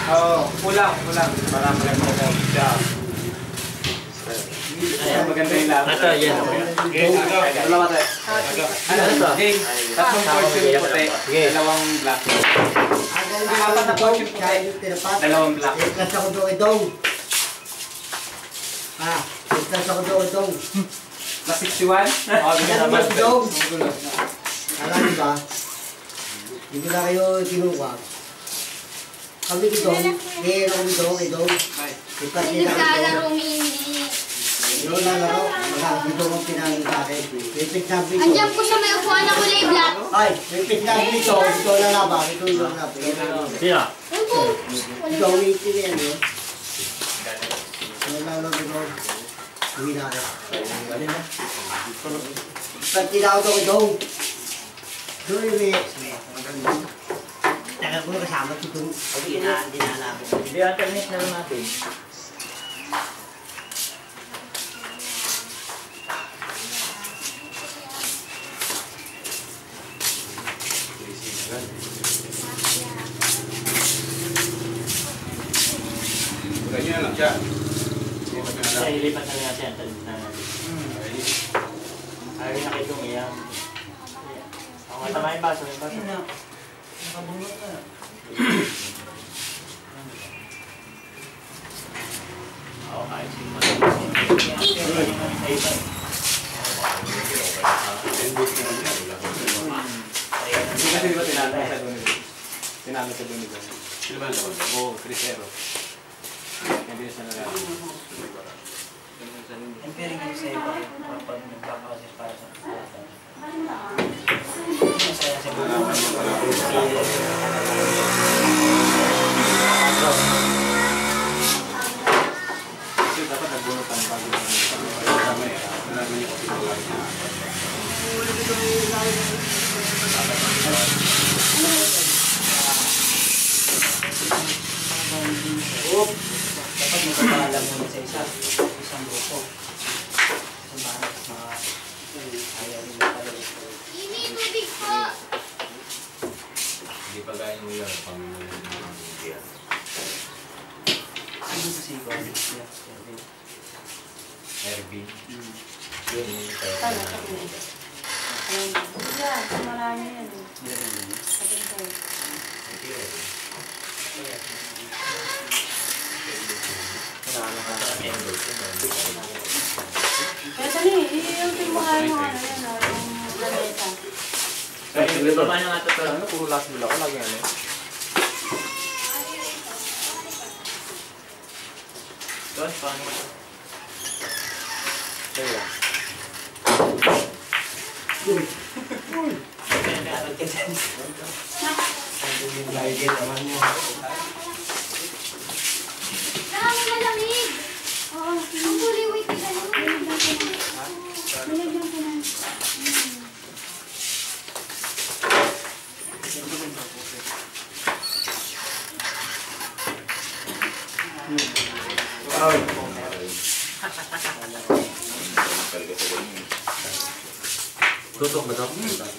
Oo, kulang. Para maganda daw. Ayan, maganda yung labo. Ito, yan. Dalawa tayo. Ano ito? Tatlong portion puti, dalawang black. Apat na portion puti, dalawang black. Ikas ako doon. Ikas ako doon. Na 61? Oo, bigyan naman. Alam niyo ba? Hindi ko na kayo kinuha. Kami dito, ito. Ipas nila ito. Yung lalaro, dito kong pinangin sa akin. Andiyan po sa may upuan na kulay black. Ay, may pinangin dito. Ito lalabang. Ito lalabang. Sino? Ito, umitin yan yun. Yung lalaro dito. Uwi na rin. Ba't tinawag ako ito? Doon yung tagal ko na kasama ito. Hindi na alam. Hindi, alternate na lang natin. Ganyan lang siya. Ilipat na lang natin. Ayaw na kayo itong iyan. Ang matama yung baso. Oo, kahit siya. Hindi kasi di ba tinalo sa doon nito? Tinalo sa doon nito. Sino ba naman? Oo, 3-0. Hindi siya nalala. Ang pering kayo sa iba kapag nagpapakasis para sa pagkakata. Masaya sa buhay. Kasi dapat nagbunutan bago nalaman niya kasi buhay niya. Dapat magpapaalam muna sa isang grupo. Isang barat mga ayaw nila pala. Ini tubig po. Hindi pa gaya mo yun. Pamilya ng India. Ano sa sigo? Airbnb. Yun yung tayo. Yan, marami yan. Patintay. Kaya saan yung timuhan mo ano yan, yung lameta. Ito ba nga ito? Puro last bill ako. Lagi ano. Doon, paano ito? Kaya. Dami malamig. Oo, ang buliwit ka lang. Nilagyan ko na. Tutok ba ito?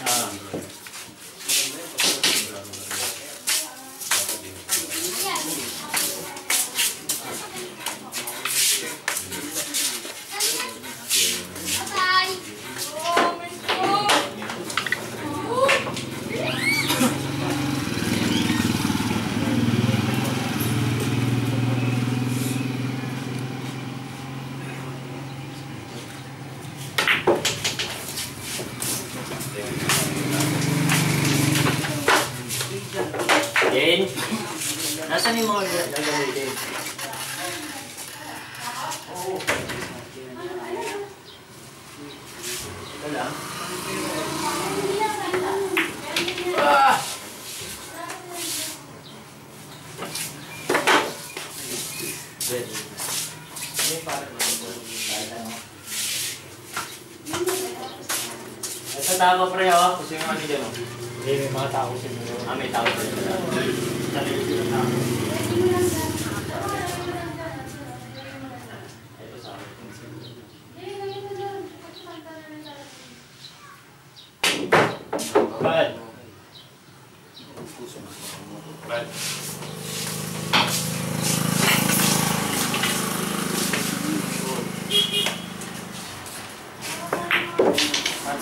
Jane? Nasaan yung mga gagawin din? Ito lang. Ah! Hindi parang ito tama pre ako. Kasi yung ano dyan o. Hindi, may mga tao sila. May tao sila. Sarili sila tao. Ito sa akin. Bad. Bad.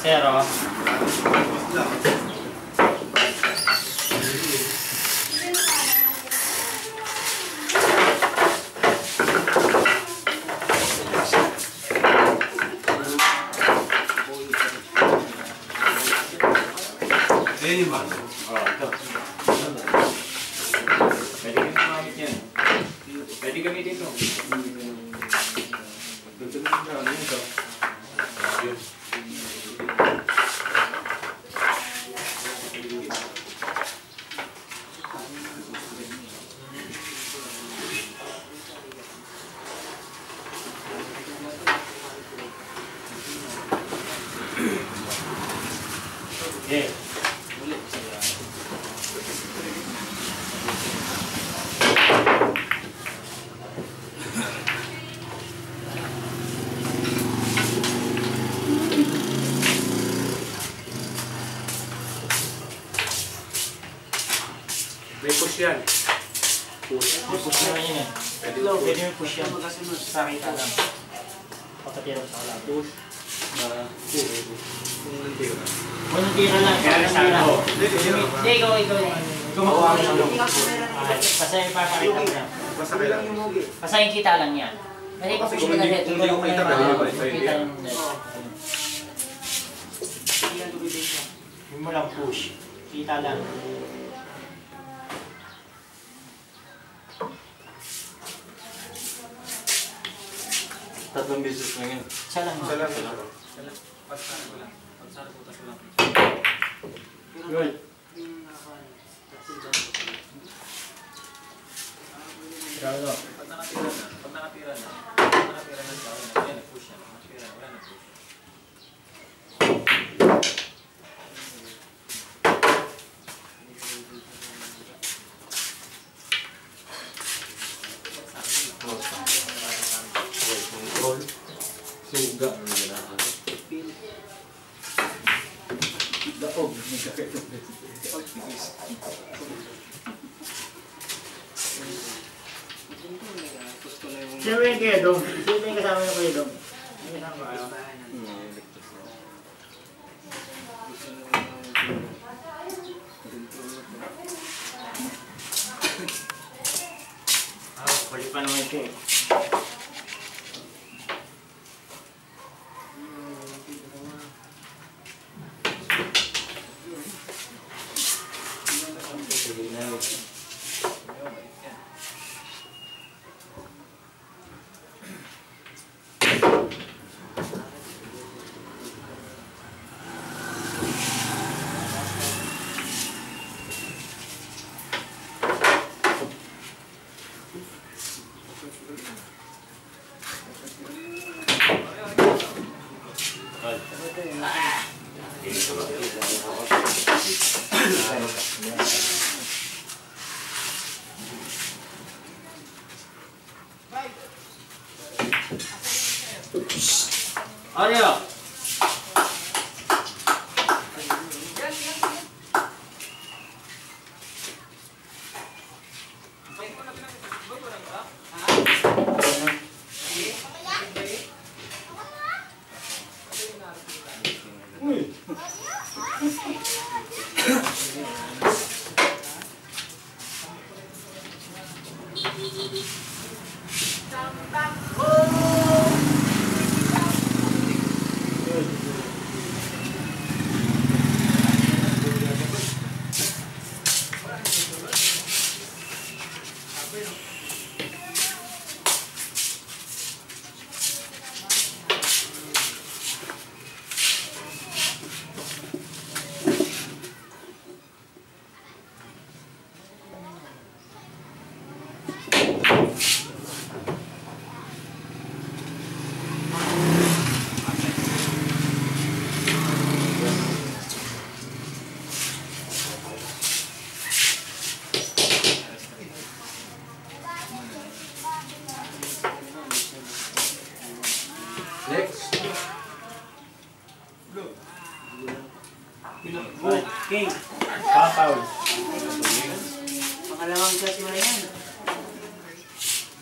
Zero. Ayun yung bag. Ito. Pwede kami gumamit yan. Pwede gamitin ito. Ano ito? Yun. Okay. May push yan. Push naman yun eh. Pwede mo push yan. Sa kita lang. Pagkatira sa kalab. Push. Kung nanti ko na. Kung tira lang. Kaya sa ako. Hindi, ikaw. Gumawa ka lang. Basta yung papakita mo yan. Basta kailangan. Basta yung kita lang yan. Kasi pa-push mo na net. Kung hindi ko kita, pwede ba? Kita yung net. Hindi mo lang push. Kita lang. Tatlong beses lang yun. Isa lang. Isa lang. Good. Bravo. Pag nakatira na siya, wala na push yan. Nakatira na, wala na push. Control. Suga. Daog. Sino ba yung Kuya Dong? Sino ba yung kasama yung Kuya Dong? May kasama ba kayo? Kulit pa naman ito eh. Arya! Next. Okay. Papaw. Pangalawang shot mo na yan.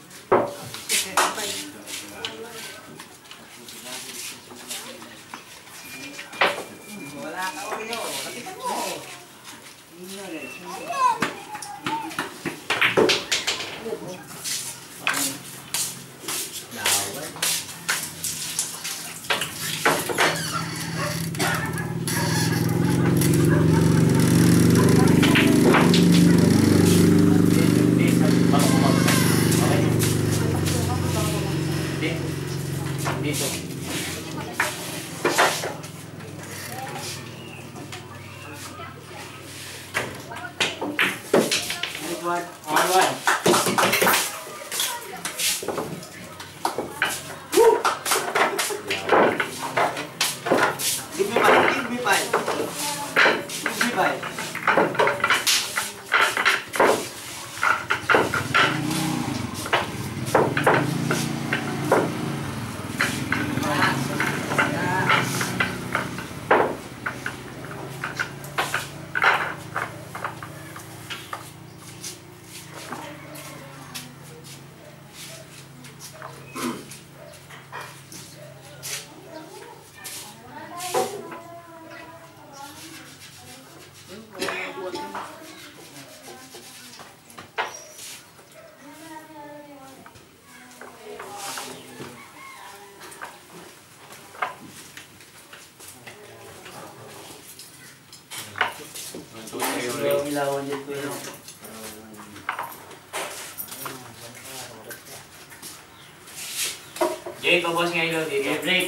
ilawan dyan ko yun. Jay, pabos nga ilaw dito. Jay, break.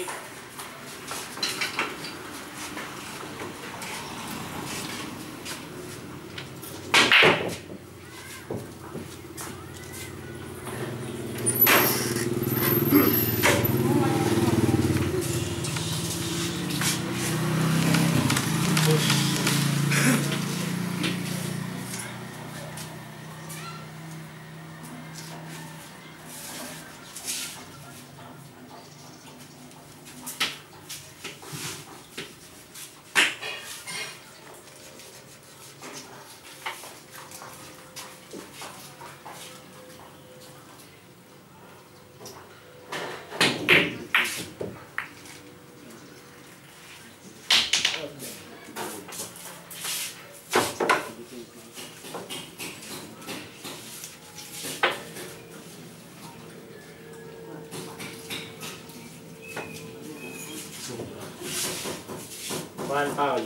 One foul.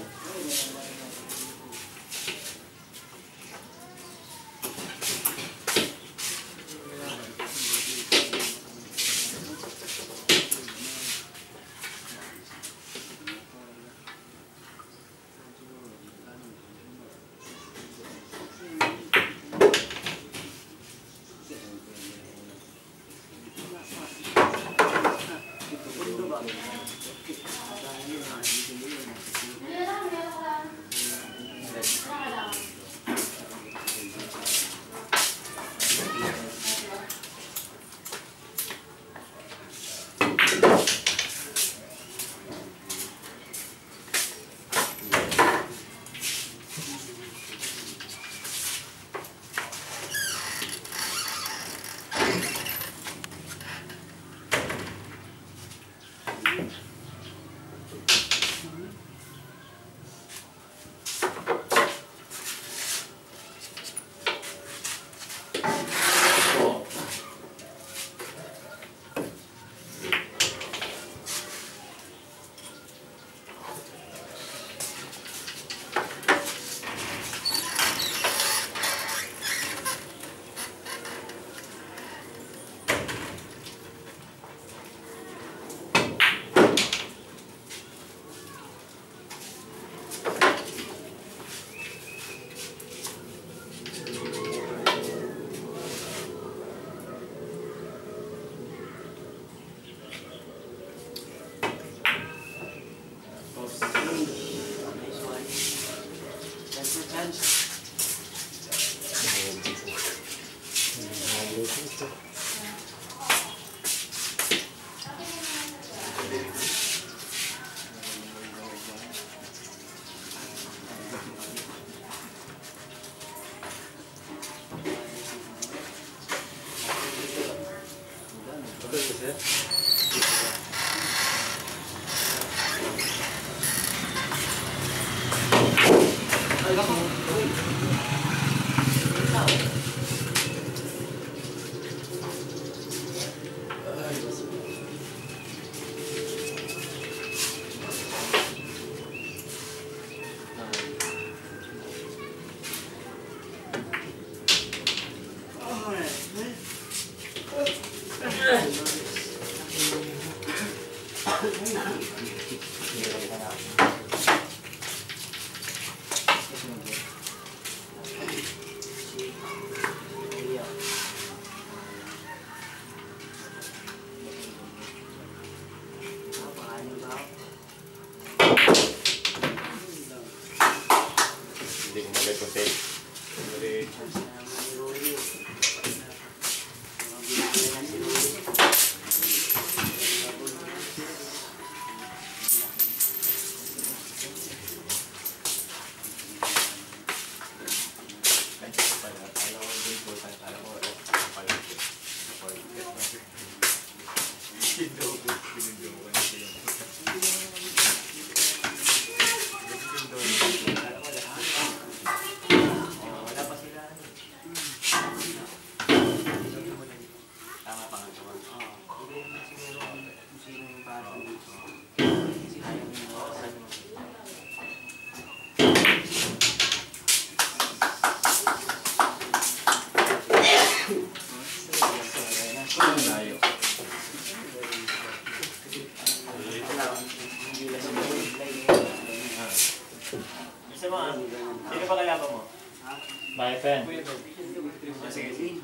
Pen. Sige.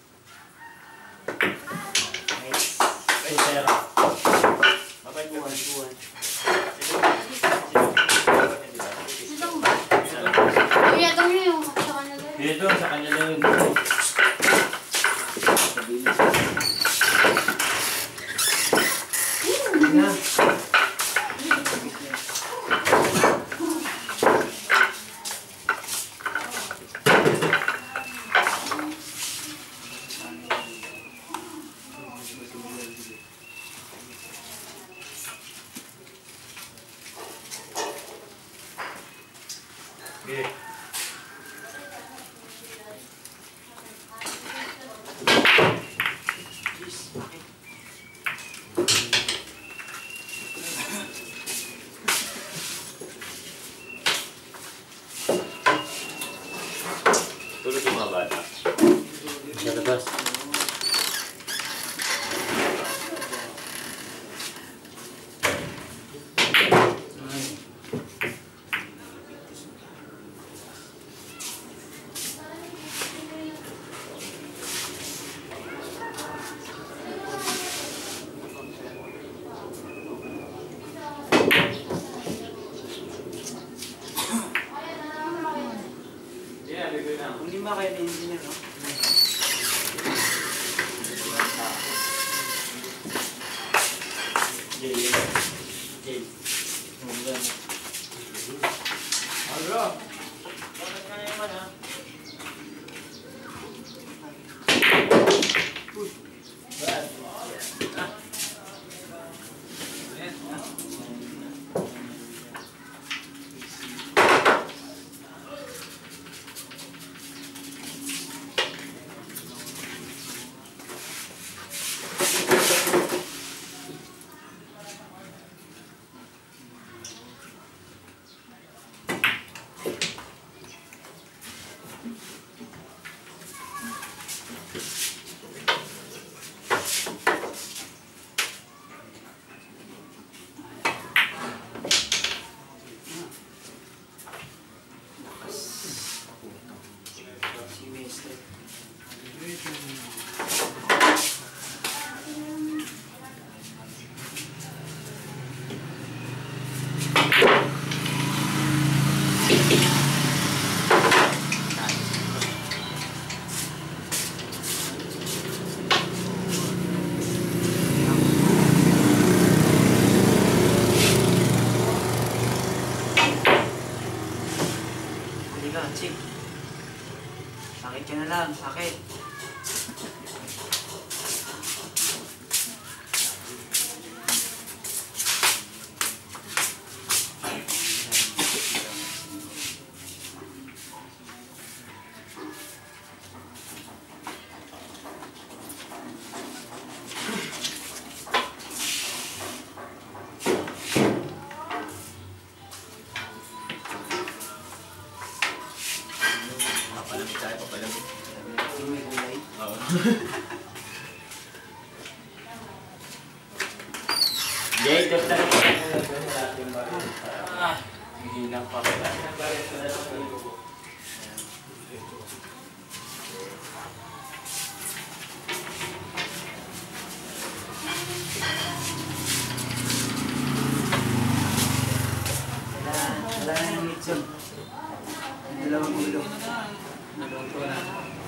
Susera. Babay po. Sisang ba? Kuya, doon yun yung sa kanila. Dito, sa kanya lang yun. Okay. Tulog yung mga bata. Sa labas. Hindi ba kayo na-engineer, no? Jay. Bro. Bakit ka na naman, ha? Si Vista. Halika, Chip. Sakit ka na lang, sakit. Papalamig tayo, papalamig. Yung may gulay. Oo. Jay, just lang. Hindi lang pa. Wala na yung mitson. Dalawang ulo. Dalawang ulo na.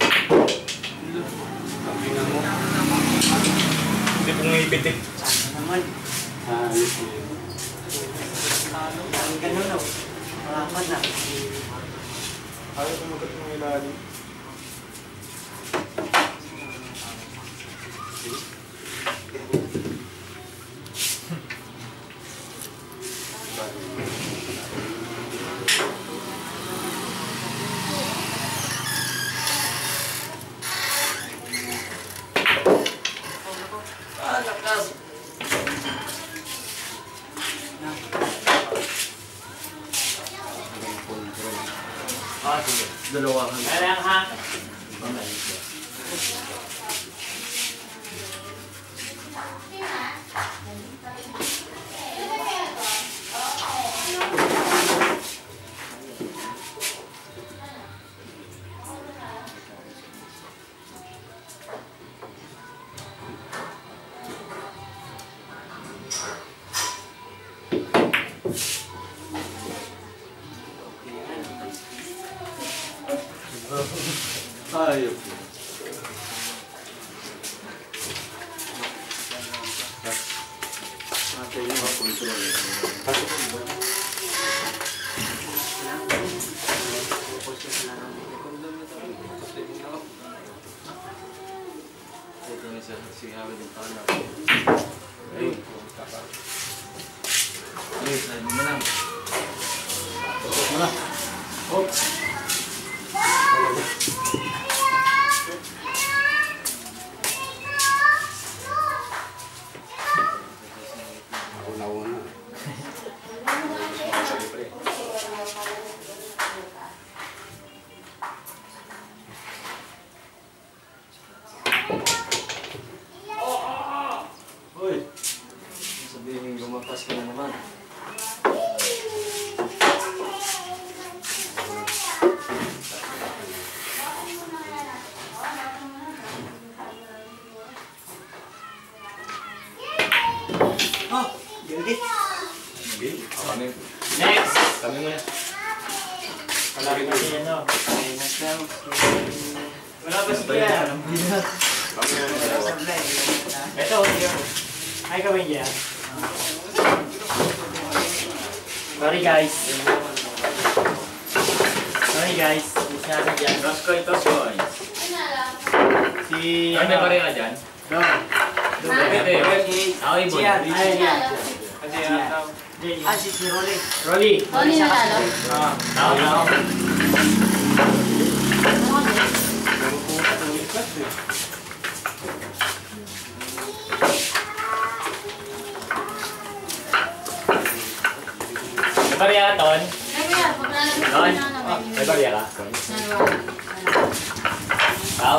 Hindi ko ngipit eh. Sana naman. Ang ganun na. Malaman na. Ayaw kumagat ng ilalim. Lakas! Sige. Dalawa kami. Kaya lang, ha? Sabihin, lumapas ka na naman. Next! Kami muna. Wala rin kasi ano. Wala ba siya? Ito, ay kami dyan. Sorry guys. Sorry guys. Gusto natin dyan. Toskoy. Si... Ay, may pareha dyan? Pwede. Ako ibon. Si Rolly. Rolly. Rolly nanalo? Ako. May pareha ka, Ton? Ton? May pareha ka? Pao?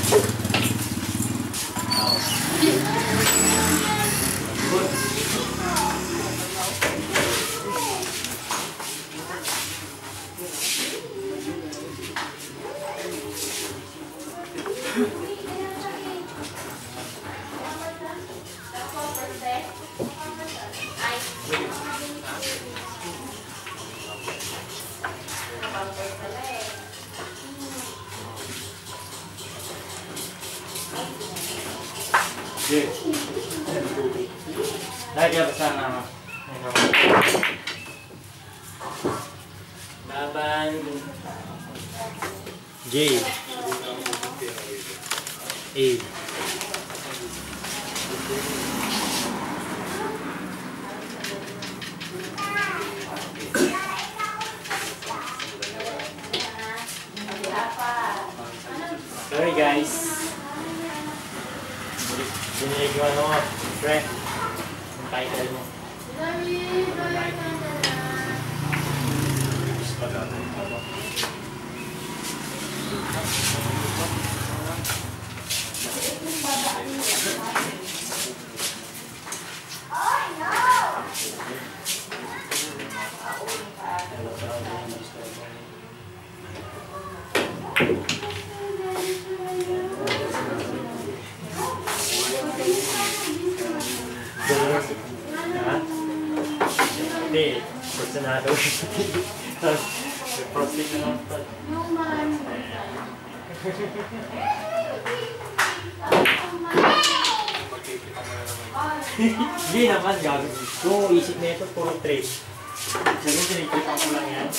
Lagi apa sana? Laban J A Sorry guys. Binili ko ano, pre. Yung title mo. Hindi, personado. Proceed na lang ito. Hindi naman, gabi. Kung isip na ito, puro trade. Sabi ko, sinigripan ko lang yan.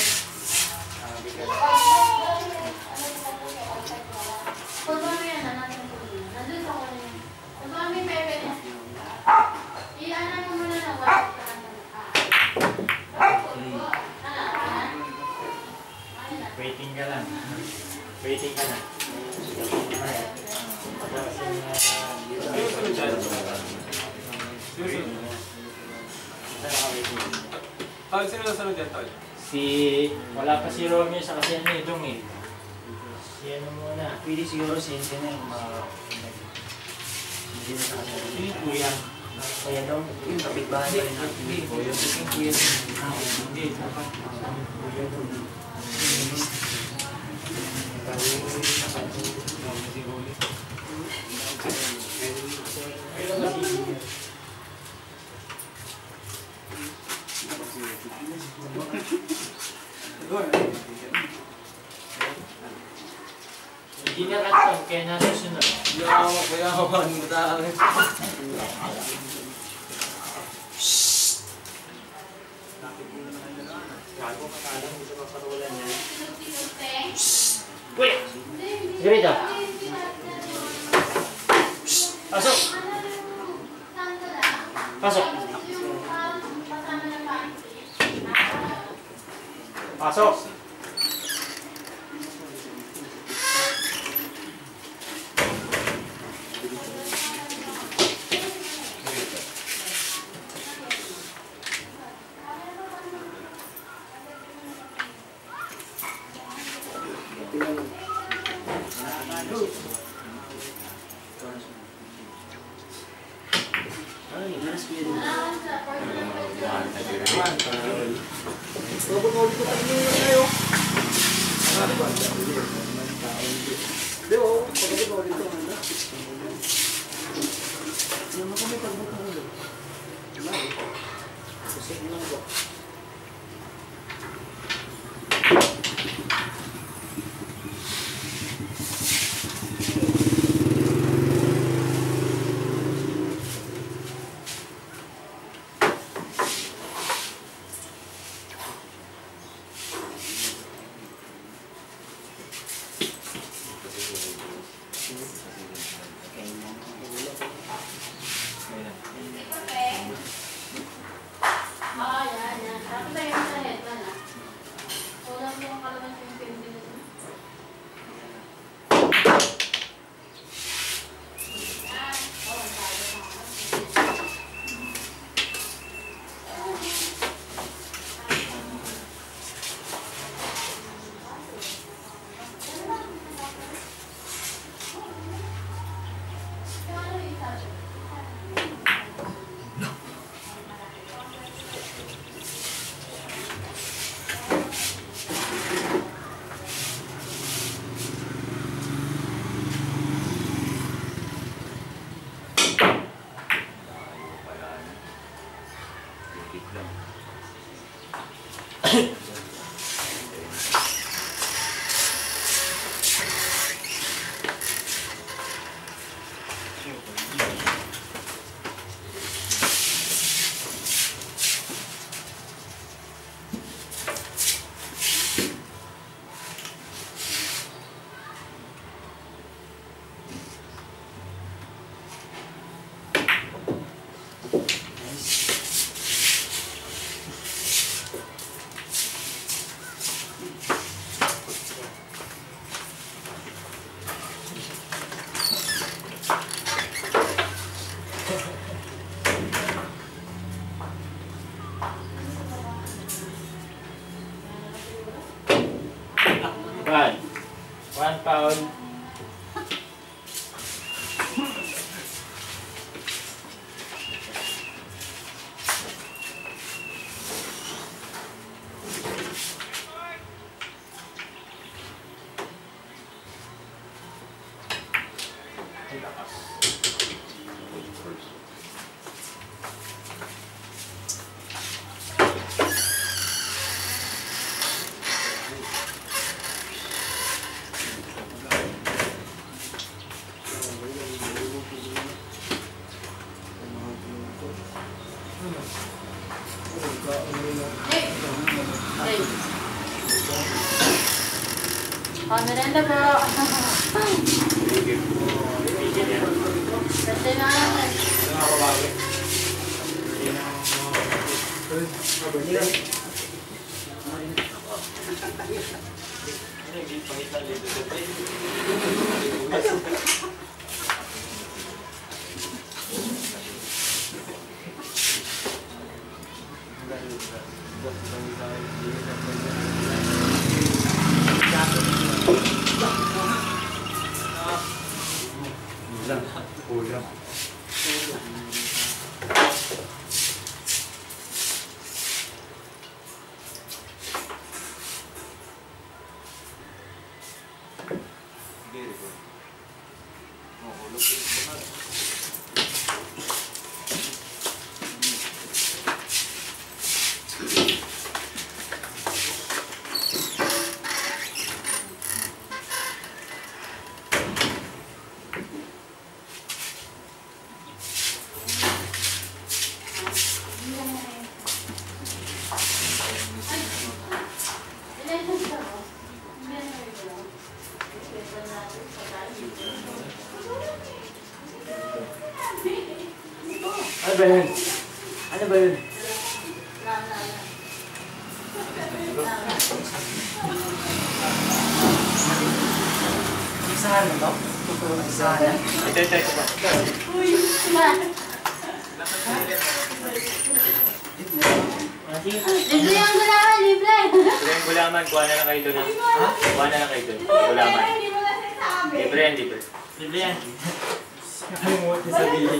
Waiting ka lang. Waiting ka na. Tol, sino nasunod dyan, Tol? Wala pa si Romeo sa kasi ano yung dong eh. Si ano muna. Pwede siguro si Intin yung hindi na sa kasi. Si Kuya. Kaya daw, yung kapitbahay pa rin natin. Hindi, yung kuya. Hindi, dapat. Kuya daw. Hindi na lang kaya nasusunod. Yaman mo tayo. Bago ka nga lang, gusto magpatulan niya. Tinutinte. Wait! Sige rito. Pasok! Pasok! Pasok! One pound. Merenda po. Kasi na naman. Ano ba yun? Ano ba yun? Isahan mo to? Isahan? Ito. Uy, ma. Libre ang gulaman, libre. Libre yung gulaman, kuha na lang kayo doon. Kuha na lang kayo doon. Gulaman. Libre yan, libre. Libre yan. Nakalimuot niya sabihin.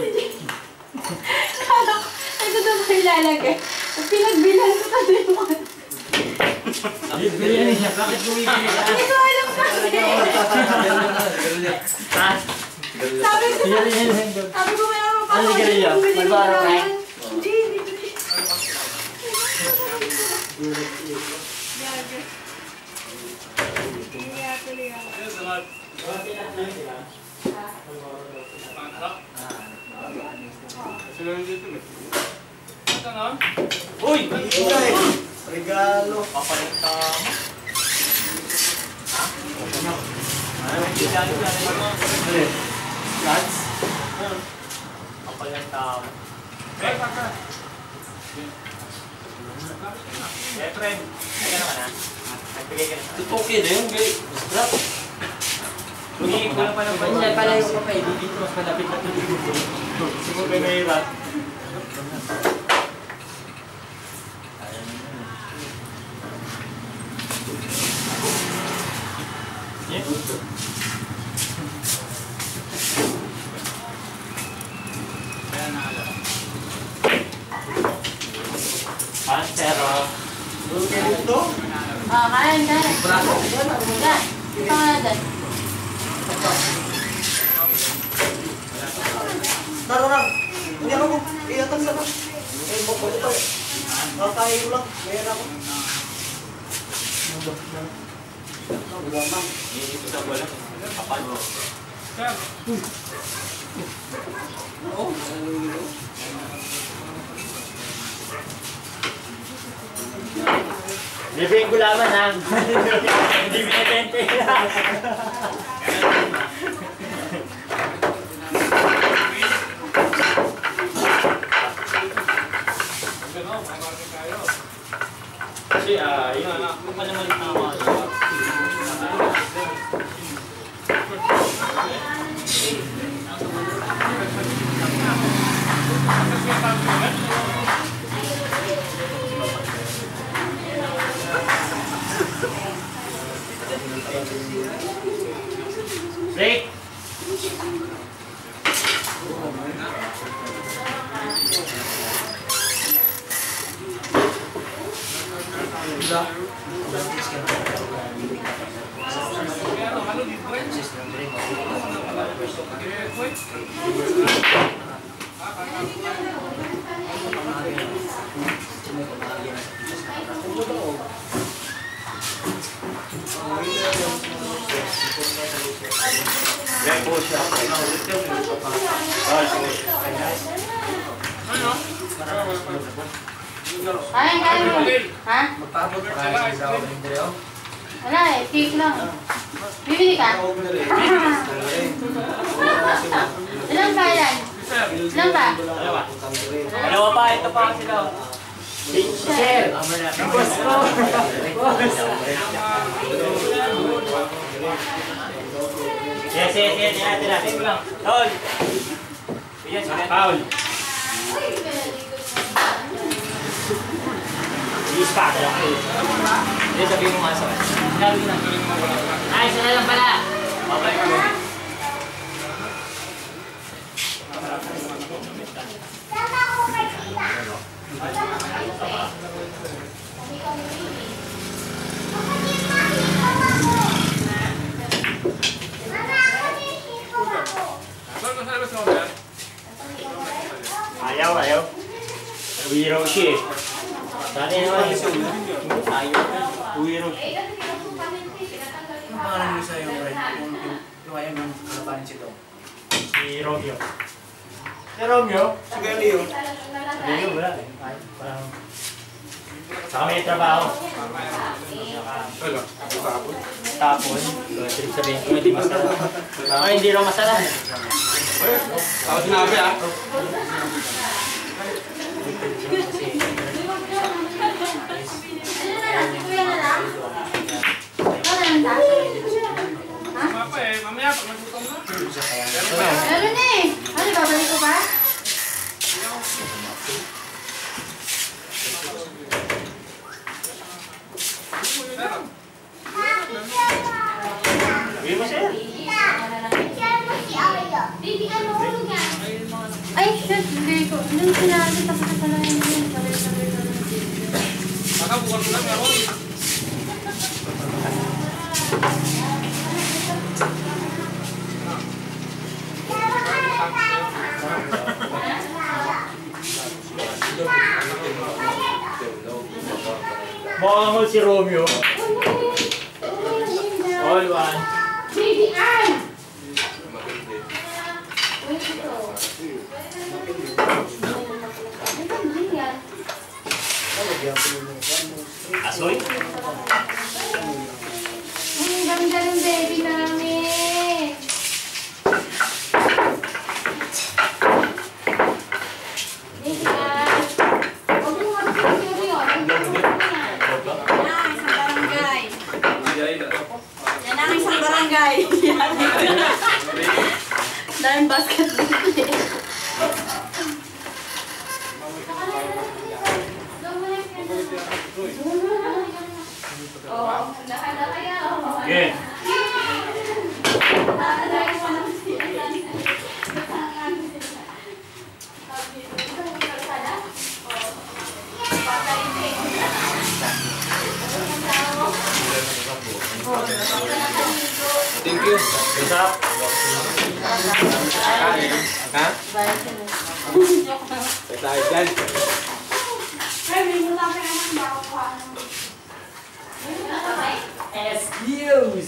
Ay, ito ba ilalagay? Pinagbilan ko pa din mo. Libre yan niya. Bakit bumibili ka? Hindi ko alam kasi. Ha? Sabi ko mayroon pa ako. Magbara ka? Hindi. Uy! Regalo. Papalit ka mo. Ha? Ano? Nuts? Papalit ka mo. Friend, nagano ka na? Nagbigay ka na? Tutukin na yun, guys. Scrap. Lumiig ko lang pa ng pansin. Pala yung papay, dito mas malapit na tuloy. Siguro kayo mahirap. Pansero. Kain. Yan. Ito nga dyan. Tarang. Hindi ako. Iatang sana. Eh, makulit pa. Kakain ko lang. Mayroon ako. Gulamang. Ito sa wala. Kapal mo. Oo. Libre yung gulaman ha. Hindi pinatente. Kasi yung pa naman tama. Break! Break po siya. Kain mo. Ha? Magpapot pa kasi sa ako ng Indreo. Wala eh, cake lang. Bibili ka? Ilan ba yan? Ilan ba? Dalawa pa, ito pa kasi daw. Share! Boss ko! Boss! Yes. Tira lang. Paul! Yes, Paul! Ispa, dalawa kayo. Hindi, sabihin mo nga sa kanya. Sabi na. Ay, isa na lang pala. Okay, kami. Ayaw. Uwiro siya eh. Dati naman ayaw. Uwiro. Ang pangalan mo sa yung red? Yung ayaw ng kalabanin si Tom. Si Romeo. Si Romeo? Si Galio. Romeo wala eh. Parang... Saka may trabaho. Tapon. Sabihin ko hindi masarap. Hindi raw masarap. Tapos sinabi Kuya na lang? Wala nang taas? Ha? Mamaya pag nagutom na. Meron eh! Ano, babalik ko pa? Bigyan mo siya. Baby, ano hulog yan? Ay, shit! Hindi ko. Nung sinabi, tapos na pala yun. Sabay. Baka bukal ko lang ako. Makakangol si Romeo. All one. Baby, Ann! Asoy? Ang ganda ng baby namin. Baby, Ann. Huwag mo mag-picture yun. Yan ang isang barangay. Daming basketball. Oo, handa kaya. Okay. Thank you. What's up? Ha? Tayo dyan. Excuse.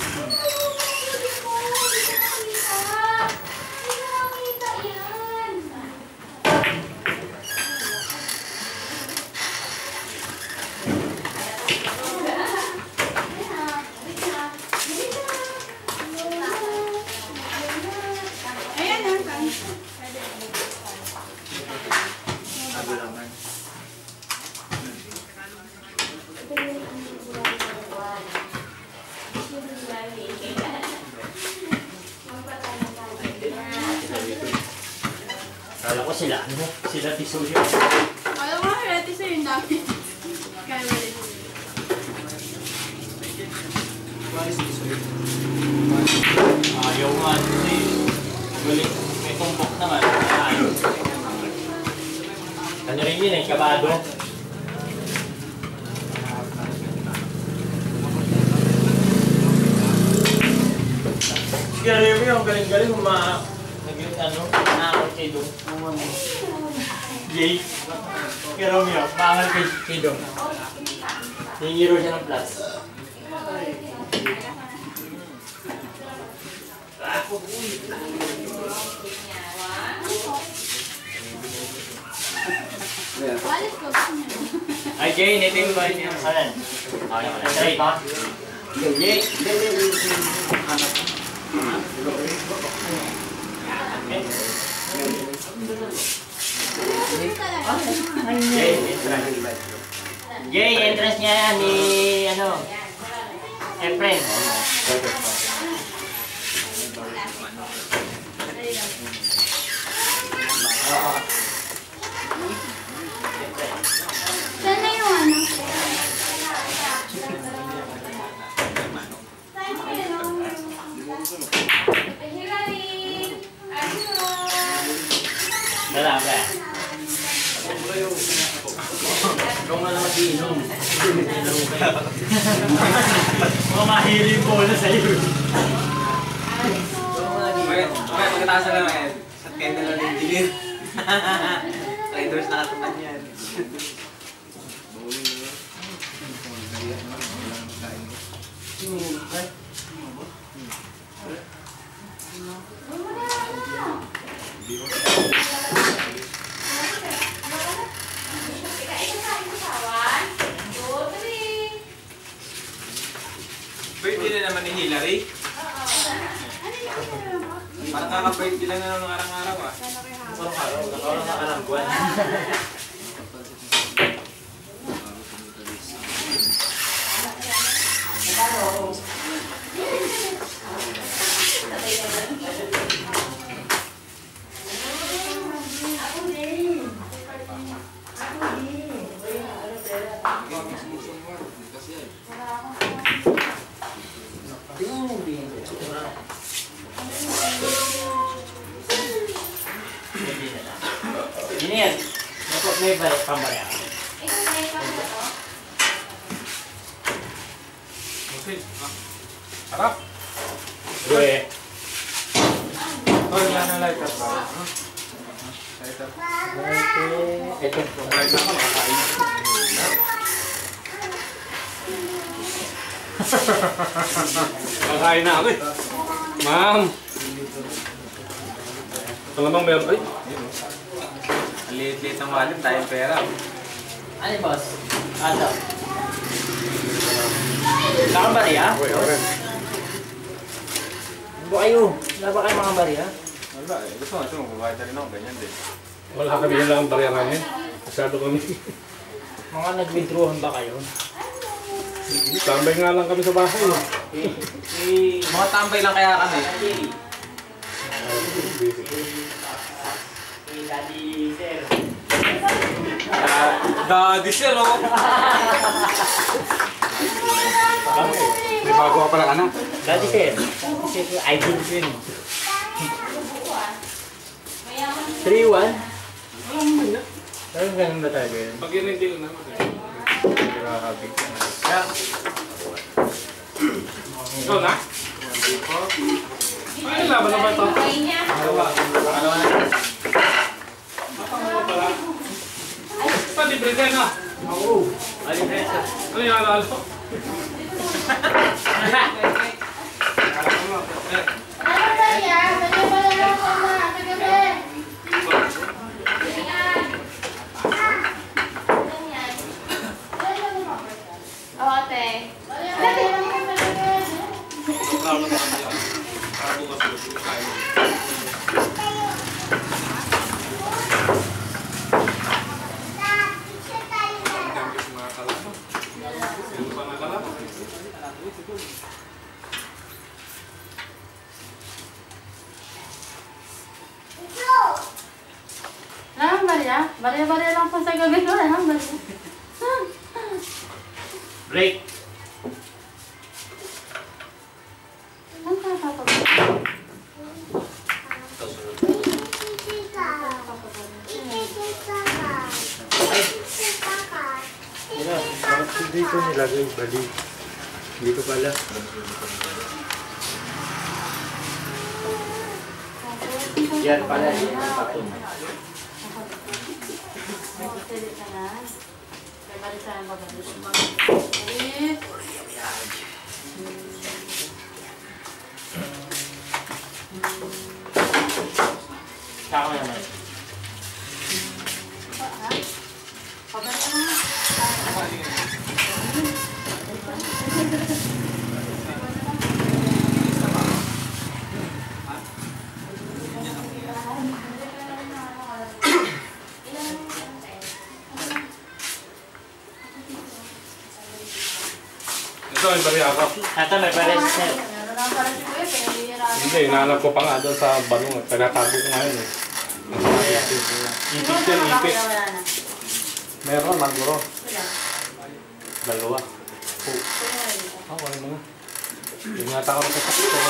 Kala ko sila, ano? Sila Tisuyo. Alam mo, ready sa'yo yung dami. Kaya ulit. Ayaw nga kasi. Galing. May tumbok naman. Ayaw. Ano rin yun eh, kabado. Kaya rin yung galing-galing ano, nakakot kay Dong. Jay. Kaya Romeo, maangal kay Dong. Hingiro siya ng plus. Walis ko. Ay, Jay, natin ba niya? Ayan. Jay, pa? Jay. Jay, entrance niya ni, ano, Efren. Saan na yung ano? Dalaga. Kung wala mag-iinom. Mga mahiling ko na sa'yo. Pagkataas na lang eh. Sa kenda na ng engineer. Riders na katapan yan. Birthday na naman ni Hillary. Parang kaka-birthday lang na nung araw-araw ah. Parang nakalangguan. Ini ya, may balik pambarya. Harap. Gue. Oh, yan ang lighter pa. Lighter. Ito. Light na ako, nakakain. Nakakain na ako eh. Ma'am. Ito namang meron. Ay. Ang liit-liit ng wallet, tayong pera. Ano yung boss? Ano? Nakabarya? Okay. Ano kayo? Wala ba kayo mga barya? Wala eh. Gusto nga ito, magbabayad na rin ako. Ganyan din. Wala kami yun lang ang barya namin. Masyado kami. Mga nag-withdrawhan ba kayo? Tambay nga lang kami sa bahay. Mga tambay lang kaya kami. Daddy, sir. Daddy sir, oh! May bago ka palang anak. Daddy, sir. Sir, idol ko yun. 3-1? Pero ganun ba tayo yun? Pag yun hindi ko naman. Nakakabig ka na. Ikaw na? Ay, laban na ba ito? Dalawa. Dalawa na. Pa, libre ka na. Oo. Alibre, sir. Ano yung alalo? Ano ba yan? Ano ba yan ako na? Kagabi. Oo, ate. Ate, lang ka Lang barya? Barya-barya lang po sa gabi ko. Lang barya. Break. Ang kapapag. Hindi ko nilagay bali. Dito pala. Yan pala yung patong. Magpapili ka na. May balisahan ba ba? Eh. Saka naman. Pabalik ka na. Ito, yung barya ako. Ito may pares, sir. Meron lang pala si Kuya. Pinahihirapan. Hindi, inaanap ko pa nga doon sa banong. Pinatago ko ngayon eh. Ipit yan, ipit. Wala na. Meron, maguro. Wala. Dalawa. Ako, ano na. Yung nga ako sa sakit ko.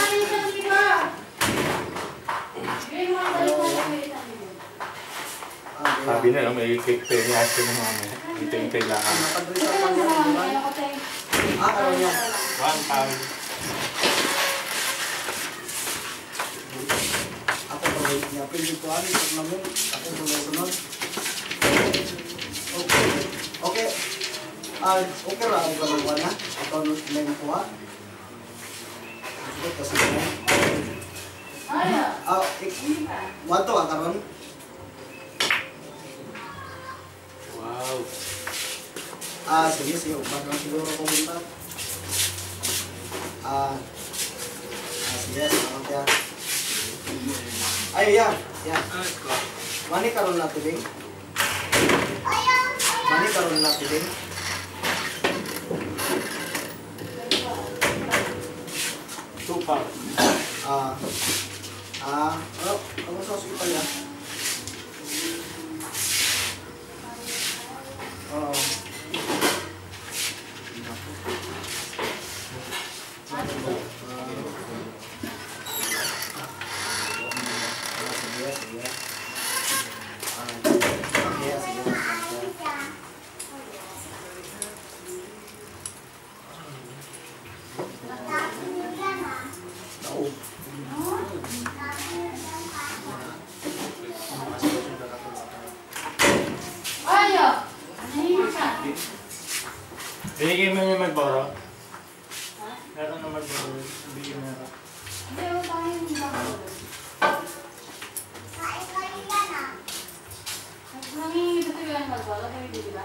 Sabi na, may cake penny ice cream namin. Hintay-hintay lang. Ano yan? 1 pound. Ako pa wait niya. Pwede ko ano, pag namin. Ako sunod-sunod. Okay. Okay. Okay ra ang dalawa na. Ako na yung kuha. Ito kasi na. Wato ka karon. Wow. Sige, sige. Upat lang siguro pumunta. Sige, salamat yan. Ay, yan. Yan. Mani karon na tuling. Mani karon na tuling. Tupa. Kamu sa hospital ya? Binigay mo niya magboro? Meron na magboro. Binigay mo na. Hindi, tayo yung bago. Nangingi dito yung magbalo, pero hindi ba?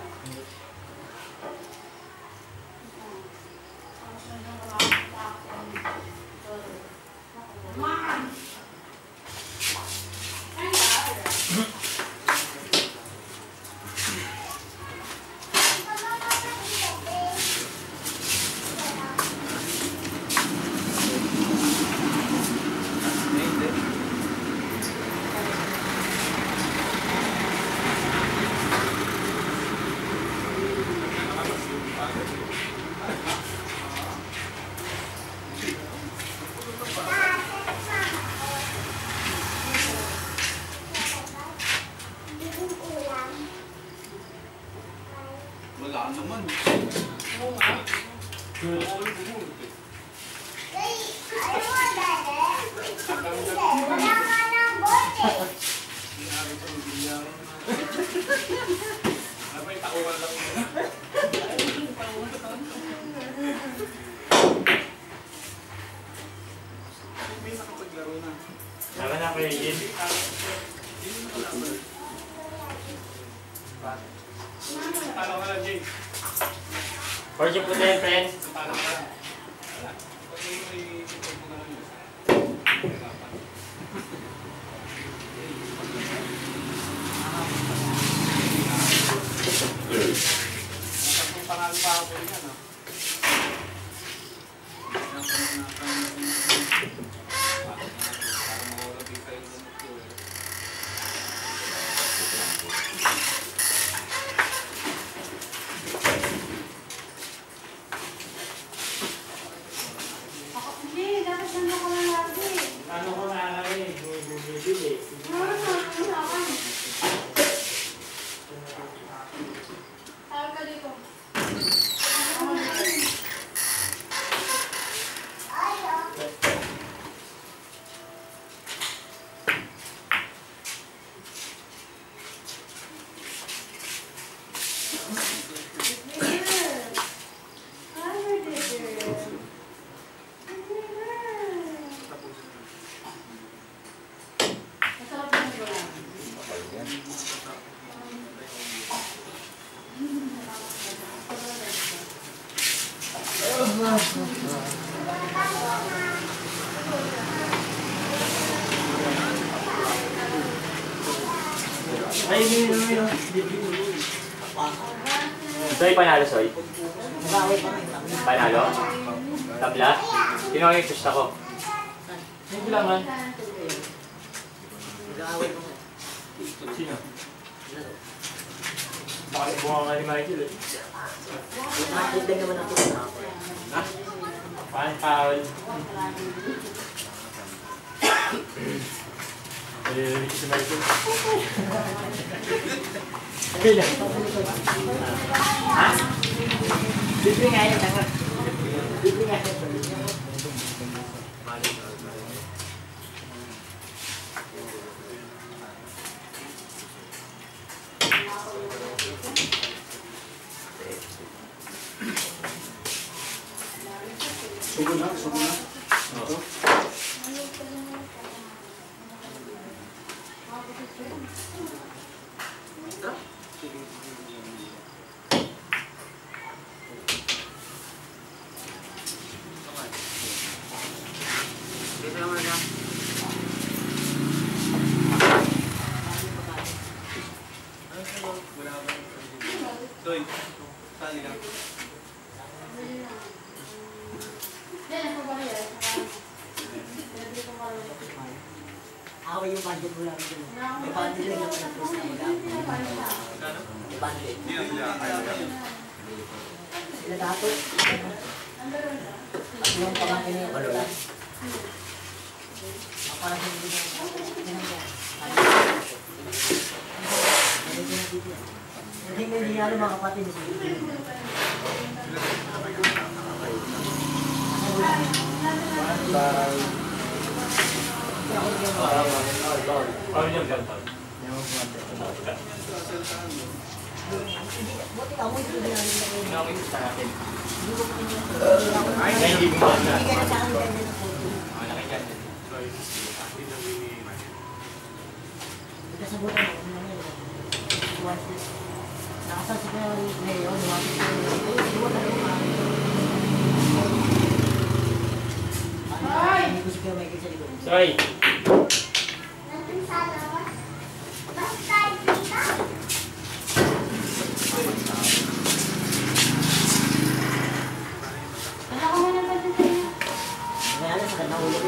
Wala naman. May nakapaglaro na. Saka na kayo yun. Talo ka lang, Jay. Forge po tayo, friend. Talo ka lang. Pag may support mo na lang yun. Natatlong panalo pa ako yan, ha? Hindi, dapat nandun ko lang lagi. Ano ko na eh? Bumibili. Tawag ka dito. Ay, yun. Soy, panalo, Soy. Panalo? Tabla? Sino ang gusto ko? May bilangan. Sino? Bakit bunga nga ni Michael eh? Ha? Paano foul? Eh, si Michael. Kailan? Ha? Libre nga yun, tanga. Libre nga yun. Sugo na. Ito. Doy. Saan nila? Yan, ako ba yan? Hindi ko marunong. Ako yung budget mo lang dun. May budget lang yung purpose na mag-aapay. May budget. Hindi na sila kaya. Sila dapat. Yung pamangkin niya, wala lang. Parang hindi na. Hindi nga mga kapatid. Buti ka mo ito na natin. Ay, hindi mo na. Hindi ka na sa akin ganda ng photo. Nakikita. Kasabutan ako na ngayon. Nakasal si Kuya ngayon. Hindi ko si Kuya Michael sa likod. Soy! Nandun sa labas. Basta kita. Wala ko muna pa sa inyo. May alas sa kanang ulo.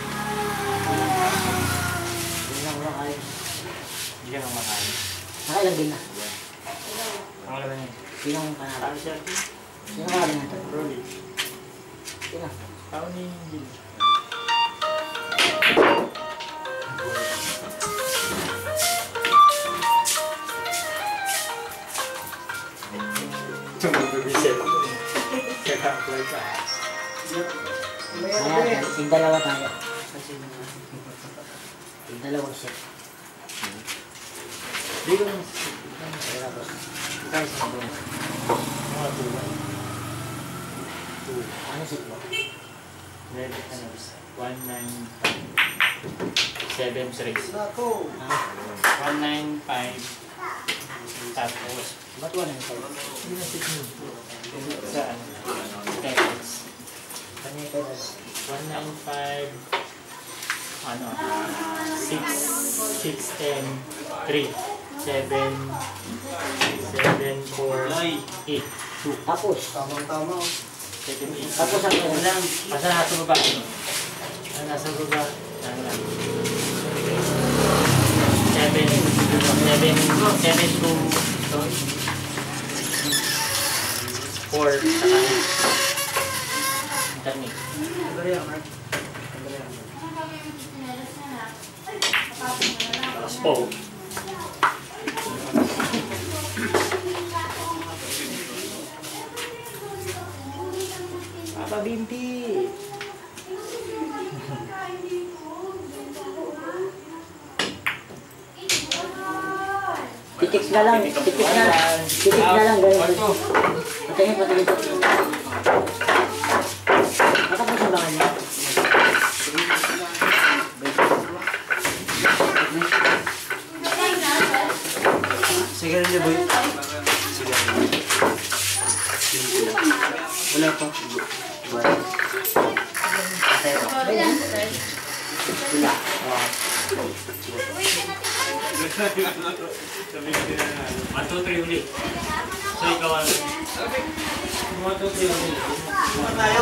Hindi na muna kayo. Hindi ka nang makain. Nakailang din na. Ang alam niya. Sinong panalo? Sino ka rin natin? Rolly. Sino? Tao ni Gil. Ayan, yung dalawa tayo. Yung dalawang set. Hindi ko nang... Ikaw sa doon. Mga tuwa. Ano set mo? Reddit na nabis. 195. 7 series. Ako. 195. Tapos. Ba't wala yung set? Hindi na set mo. Sa ano? Texas. Ano yung tayo? 195. Ano? 6, 10, 3, 7, 7, 4, 8, 2. Tapos. 7, 8. Tapos ang ano lang. Asa nasa baba? Nasa baba. Ano lang? 7, 4 sa kanan. Internet. Tapos po. Papa Binti. Titik na lang. Titik na lang. Titik na lang. Ganun. Patingin, patingin. Matapos yung bangan niya. Sige rin niya, boy. Wala pa. Wala. Wala. Sabi ko din na. 1, 2, 3 ulit. So ikaw ano? 1, 2, 3 ulit. Tayo.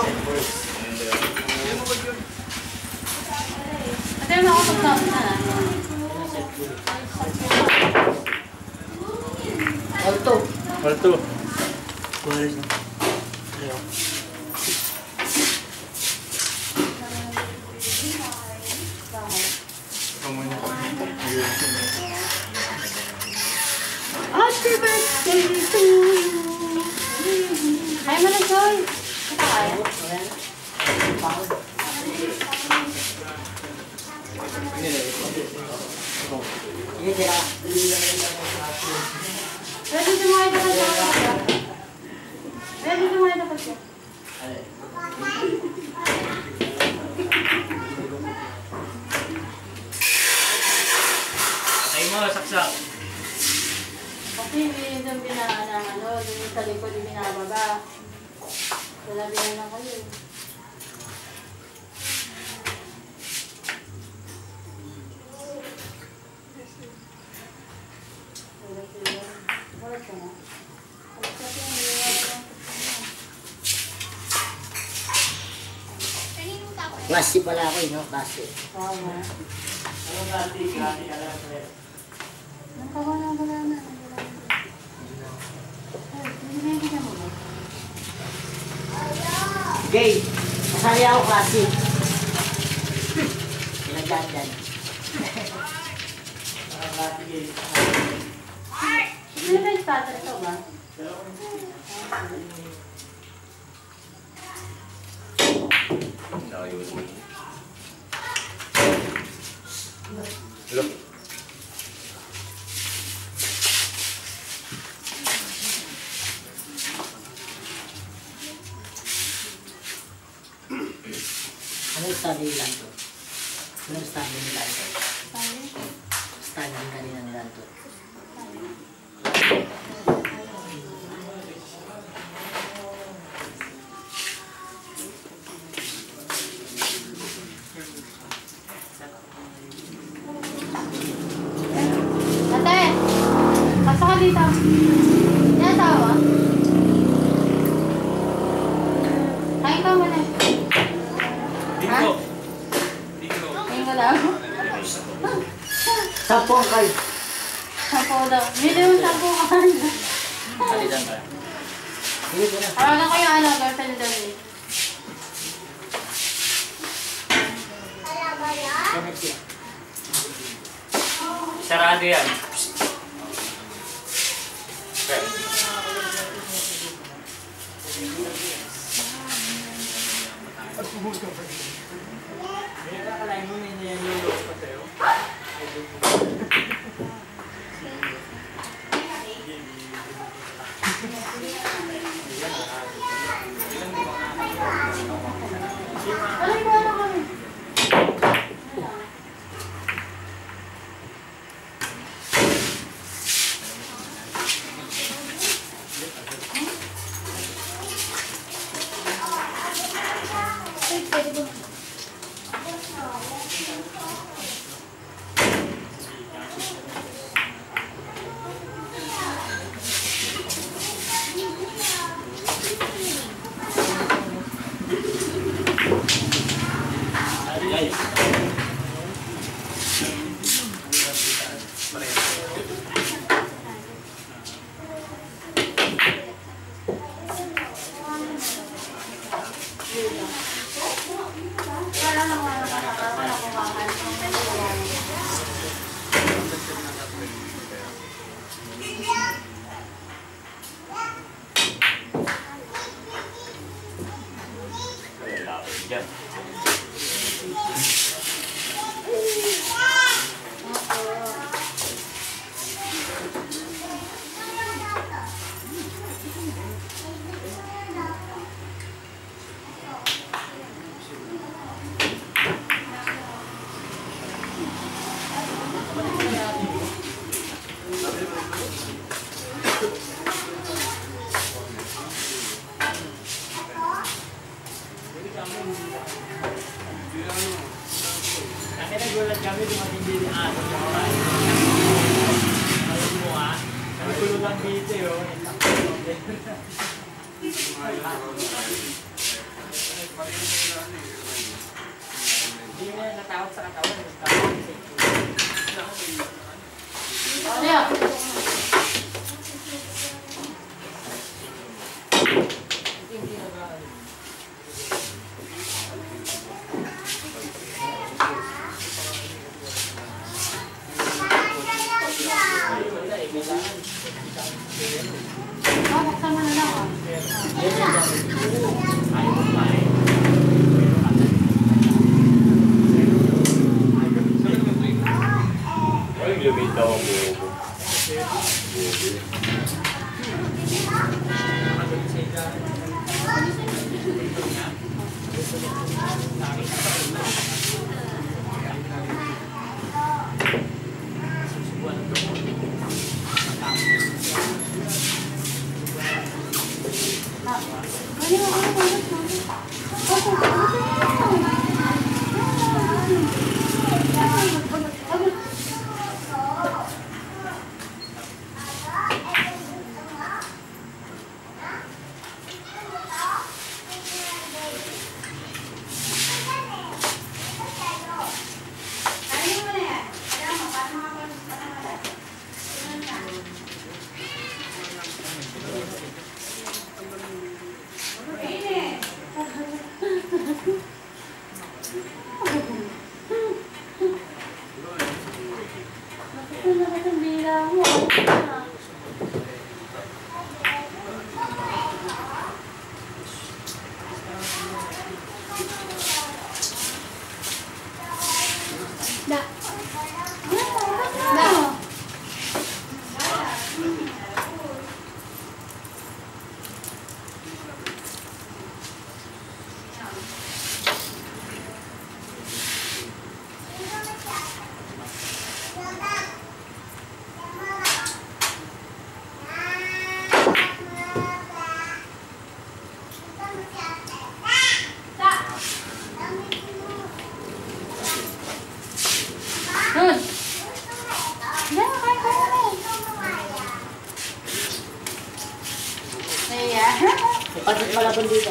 Ate, makapagtapos na lang. Alto. Alto. Walis na. Happy birthday to you. Ay, mo na, Joy. Ay. Sige, tira. Pwede sumakay ka pa siya. Pwede sumakay ka pa siya. Patay mo, saksak. Kasi hindi yung binaan ng ano, yung sa likod yung binababa. Sinabihan na kayo. Wala ka na. Klase pala ako no? Klase. Tama. Anong dati? Klase ka lang sa'yo. Wala na. Ay, hindi na mo ba? Gay, kasali ako klase. Pinagdaan. Hindi ba yung starter ito ba? Look. Ano study lang to? Ano study nila to? Study kanina nila to. Ate! Pasok ka dito. Yan tawa. Kain ka muna. Ha? Kain ka lang. Sampung kayo. Sampo daw. Bili mo sampo ka. Salitan ka. Hindi ko na. Tawagan ko yung girlfriend daw eh. Connect yan. Sarado yan. Okay. Alam mo ano kami? Yan. Kasi nagulat kami dumating din yung aso sa oras. Alam mo nagulot ang dito yun. Hindi mo na natawag sa katawan. Ano? Buksan mo na lang ah. Ay, lumitaw ang buho ko. Da. Da. Good. Yeah, Pagkat malabon dito.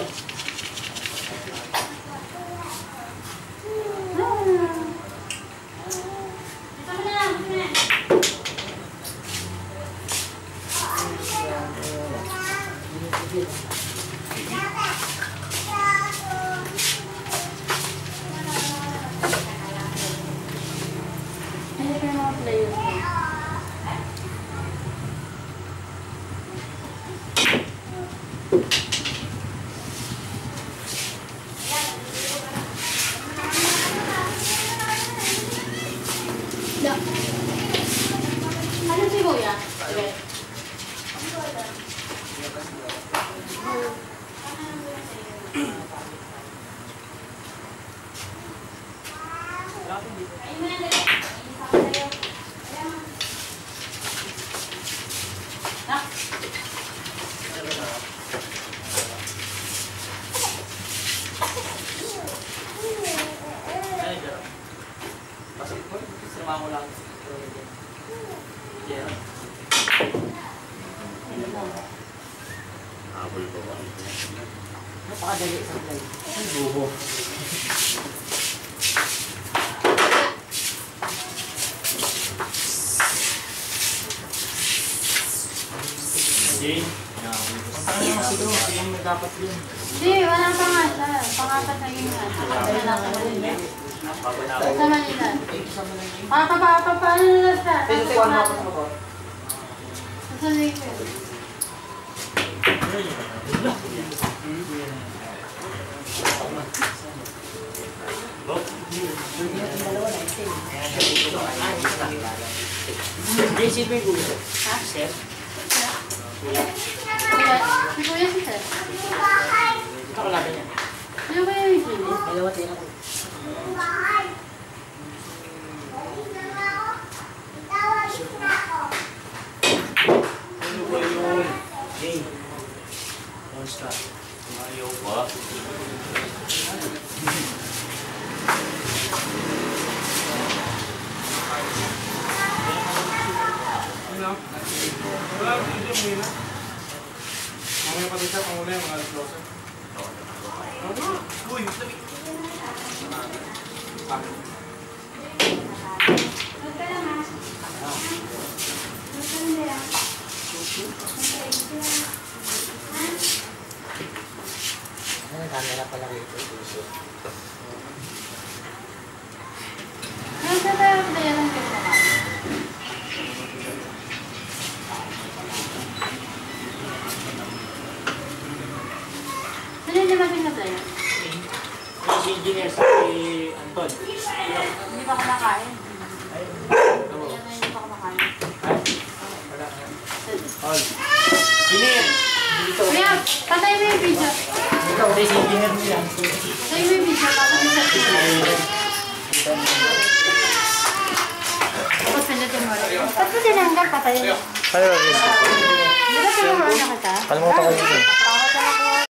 Da. Ano si Kuya? Napakadali sa play. Hindi, wala pa nga siya. Pangapat na yun nga. Sa Manila. Paano na siya? Sa Lakers. JCP Gulo. Ha? Chef. Kuya? Si Kuya si Sir. Ito ko laban yan. Sino ba yung Jimmy? Dalawa tayo ako. Ano ba yun? Jay. Monster. Ayaw ba? Mamaya pa isa, panguli, mga closer. Uy, sabi. Ano, camera pala rito. Ano sa tayo na yan ang ginawa? Sino yung lumabing na tayo? Si engineer sa Anton. Hindi pa kumakain. Yan na hindi pa kumakain. Engineer! Dito. Kuya, patay mo yung video. Dito, si engineer mo yan. Patay mo yung video. Tapos yung tapos pindutin mo rin. Ba't mo tinanggal? Patay mo. Ano ba? Di ba tinanggal na kita? Kalimutan ko yun. Pangat na lang